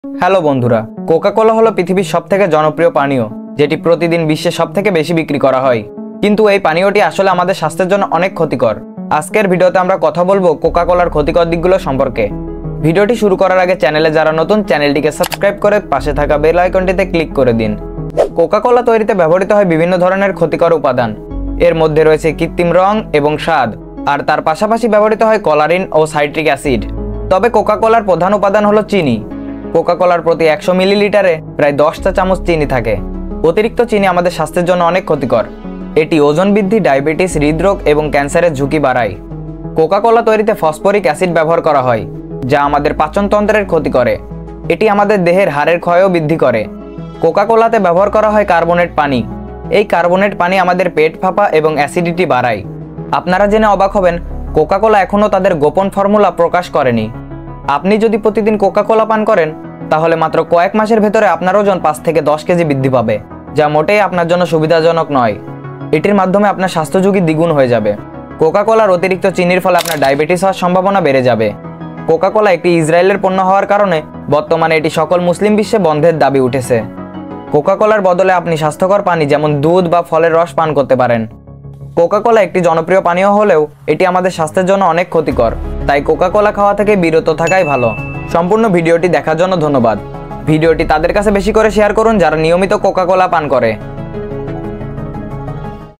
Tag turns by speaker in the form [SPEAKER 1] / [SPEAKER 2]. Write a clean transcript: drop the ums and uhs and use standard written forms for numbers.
[SPEAKER 1] Hello বন্ধুরা, Coca-Cola হলো পৃথিবীর সবথেকে জনপ্রিয় পানীয়, যেটি প্রতিদিন বিশ্বে সবথেকে বেশি বিক্রি করা হয়। কিন্তু এই পানীয়টি আসলে আমাদের স্বাস্থ্যের জন্য অনেক ক্ষতিকর। আজকের ভিডিওতে আমরা কথা বলবো কোকা-কোলার ক্ষতিকর দিকগুলো সম্পর্কে। ভিডিওটি শুরু করার আগে চ্যানেলে যারা নতুন, চ্যানেলটিকে সাবস্ক্রাইব করে পাশে থাকা বেল আইকনটিতে ক্লিক করে দিন। কোকা-কোলা তৈরিতে ব্যবহৃত হয় বিভিন্ন ধরনের ক্ষতিকর উপাদান। এর মধ্যে রয়েছে কৃত্রিম রং এবং স্বাদ, আর তার পাশাপাশি ব্যবহৃত হয় কলারিন ও সাইট্রিক অ্যাসিড। তবে কোকা-কোলার প্রধান উপাদান হলো চিনি। কোকা-কোলার প্রতি 100 মিলিলিটারে প্রায় 10 চা চামচ চিনি থাকে। অতিরিক্ত চিনি আমাদের স্বাস্থ্যের জন্য অনেক ক্ষতিকর। এটি ওজন বৃদ্ধি, ডায়াবেটিস, হৃদরোগ এবং ক্যান্সারের ঝুঁকি বাড়ায়। কোকা-কোলা তৈরিতে ফসফরিক অ্যাসিড ব্যবহার করা হয়, যা আমাদের পাচনতন্ত্রের ক্ষতি করে। এটি আমাদের দেহের হাড়ের ক্ষয়ও বৃদ্ধি করে। কোকা-কোলাতে ব্যবহার করা হয় কার্বনেট পানি। এই কার্বনেট পানি আমাদের পেট ফাঁপা এবং অ্যাসিডিটি বাড়ায়। আপনারা জেনে অবাক হবেন, কোকা-কোলা এখনও তাদের গোপন ফর্মুলা প্রকাশ করেনি। আপনি যদি প্রতিদিন কোকা-কোলা পান করেন, তাহলে মাত্র কয়েক মাসের ভেতরে আপনার ওজন 5 থেকে 10 কেজি বৃদ্ধি পাবে, যা মোটেই আপনার জন্য সুবিধাজনক নয়। এটির মাধ্যমে আপনার স্বাস্থ্য ঝুঁকি দ্বিগুণ হয়ে যাবে। কোকা-কোলার অতিরিক্ত চিনির ফলে আপনার ডায়াবেটিস হওয়ার সম্ভাবনা বেড়ে যাবে। কোকা-কোলা একটি ইসরায়েলের পণ্য হওয়ার কারণে বর্তমানে এটি সকল মুসলিম বিশ্বে বন্ধের দাবি উঠেছে। কোকা-কোলার বদলে আপনি স্বাস্থ্যকর পানি যেমন দুধ বা ফলের রস পান করতে পারেন। কোকা-কোলা একটি জনপ্রিয় পানীয় হলেও এটি আমাদের স্বাস্থ্যের জন্য অনেক ক্ষতিকর, তাই কোকা-কোলা খাওয়া থেকে বিরত থাকাই ভালো। সম্পূর্ণ ভিডিওটি দেখার জন্য ধন্যবাদ। ভিডিওটি তাদের কাছে বেশি করে শেয়ার করুন যারা নিয়মিত কোকা-কোলা পান করে।